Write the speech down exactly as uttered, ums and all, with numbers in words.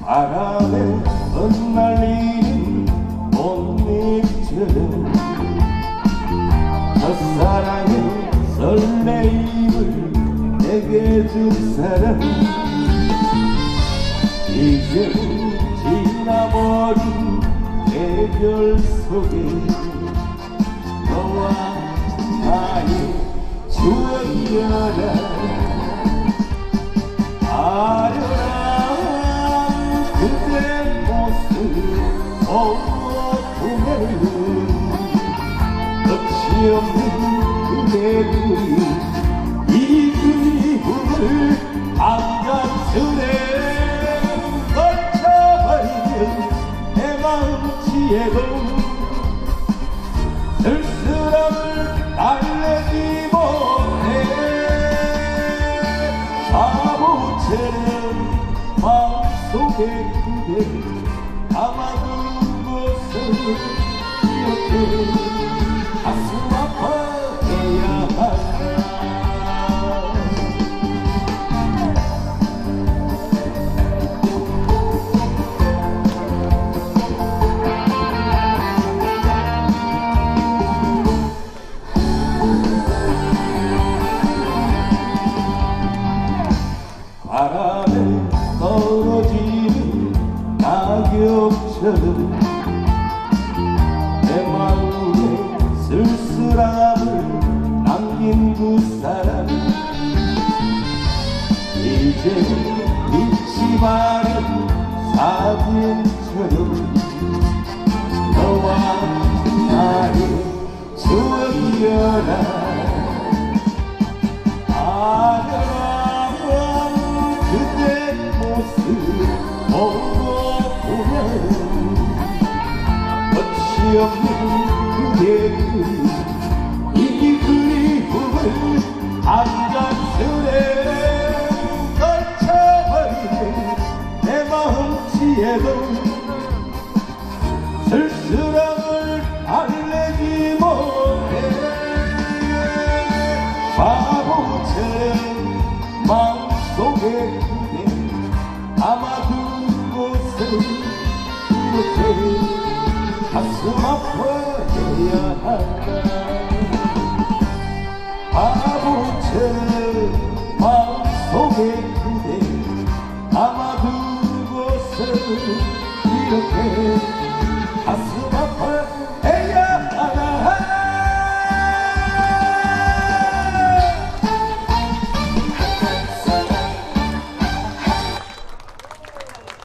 바람에 흩날리는 꽃잎처럼 첫사랑의 설레임을 내게 준 사람 이제 지나버린 대별 속에 너와 나의 추억이여라 아련한 그대 모습 보면 끝이 없는 그대 그림 이 그림을 한장술에 걸쳐버리면 내 마음치에도 쓸쓸함을 달래지 못해 바보처럼 마음속에 그대 담아둔 곳을 이렇게 가슴 아파해야 하나 바람에 떨어지는 낙엽처럼 내 마음에 쓸쓸함을 남긴 두 사람 이제 빛이 바른 사진처럼 너와 나의 추억이여라 보고 보면 끝이 없는 그대 그림 이 그리움을 한장술에 걸쳐버리는 내 마음치에도 쓸쓸함을 달래지 못해 바보처럼 마음속에 그대 담아둔 곳을 이렇게 가슴 아파해야 한다 바보처럼 마음속에 그대 담아둔 곳을 이렇게